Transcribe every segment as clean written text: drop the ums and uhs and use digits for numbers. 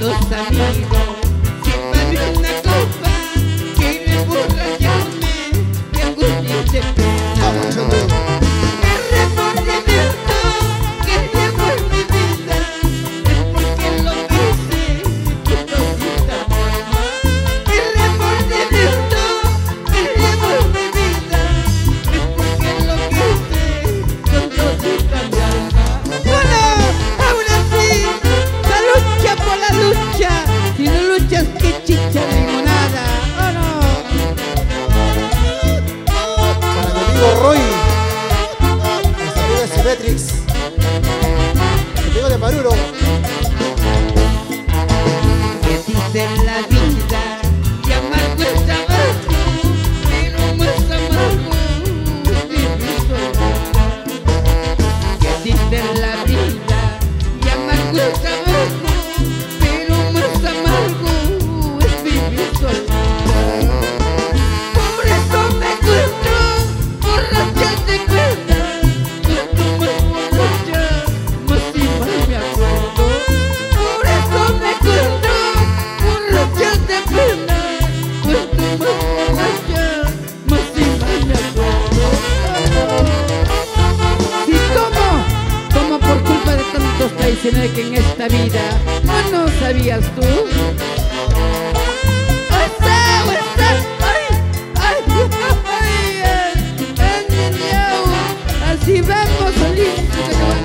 los amigos. Siempre había una copa que me emborracharme de angustia y de pena. El remordimiento que llevo en mi vida es porque lo que hice con todita mi alma. El remordimiento que llevo en mi vida es porque lo que hice con todita mi alma. Bueno, ahora sí, la lucha por la lucha. Si no luchas, que chicha limonada, ¿o no? Para mi amigo Roy, nuestro amigo de Symmetrix, mi amigo de Maruro. Que dice la vida que amargo es amargo, pero más amargo es vivir sola. Que dice la vida que amargo es amargo, pero más amargo es vivir sola. Por eso me encuentro borracha de cuenta. Cuanto más borracha, más y más me acuerdo. Por eso me encuentro borracha de pena. Cuanto más borracha, más y más me acuerdo. Si tomo por culpa de tantos traicioneros que en esta vida, ¿no sabías tú? Así vamos, solito,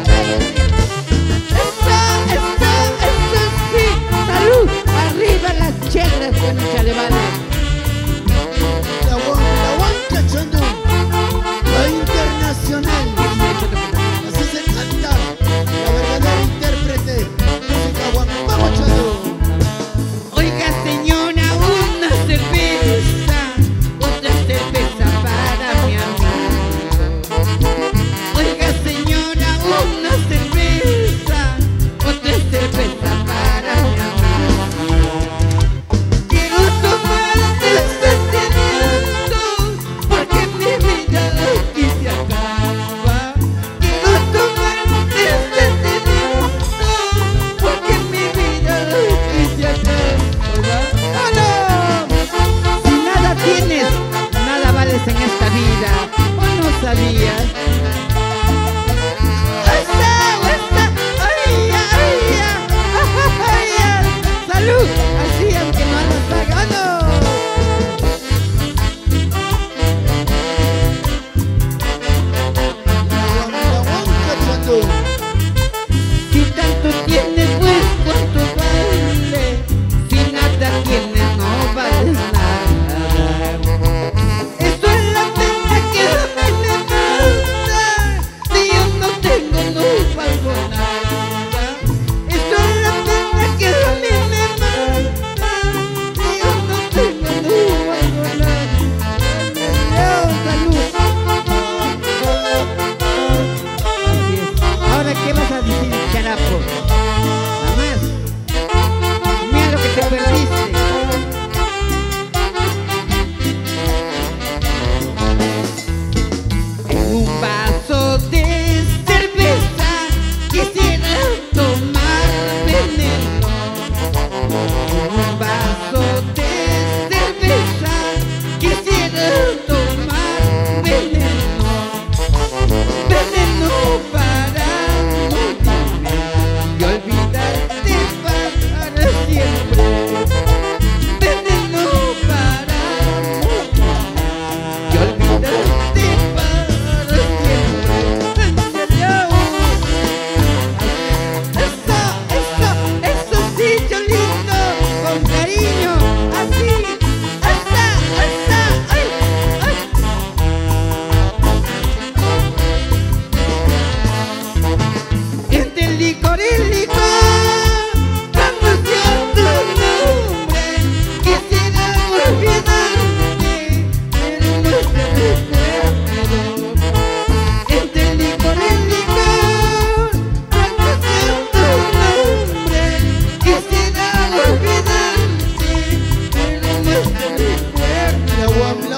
eso sí, salud, arriba las chelas, bueno, chale, vale. La Huanca Chandú, la internacional. Así se canta la verdadera intérprete. Música Huanca Chandú. Oiga, señora, una cerveza, otra cerveza para mi amigo. Oiga, señora, una cerveza, otra cerveza para mi amigo. Quiero tomar este sentimiento porque mi vida aquí se acaba. Quiero tomar este sentimiento porque mi vida aquí se acaba. ¡Oh, no! Si nada tienes, nada vales en esta vida. ¿O no sabías? ¡Salud! Así aunque no nos haga, ¡no! La Huanca Chandú. Si tanto tienes, pues cuánto vale. Si nada tienes, no vales nada. Eso es la pena que a mí me mata. Si yo no tengo, no valgo nada. Eso es la pena que a mí me mata. Si yo no tengo, no valgo nada. Salud. Así es. Ahora, ¿qué vas a decir, charapo? Mamás, mira lo que te perdiste. En un vaso de cerveza quisiera tomar veneno. En un vaso de cerveza quisiera tomar veneno. Veneno para morirme y olvidarte para siempre. Veneno para morirme y olvidarte para siempre. En serio. Eso sí, Cholito, con cariño, así, esa, ay, ay. Este licor, pronunciar tu nombre, quisiera olvidarte, pero no te recuerdo. Este licor, pronunciar tu nombre, quisiera olvidarte, pero no te recuerdo. La Huanca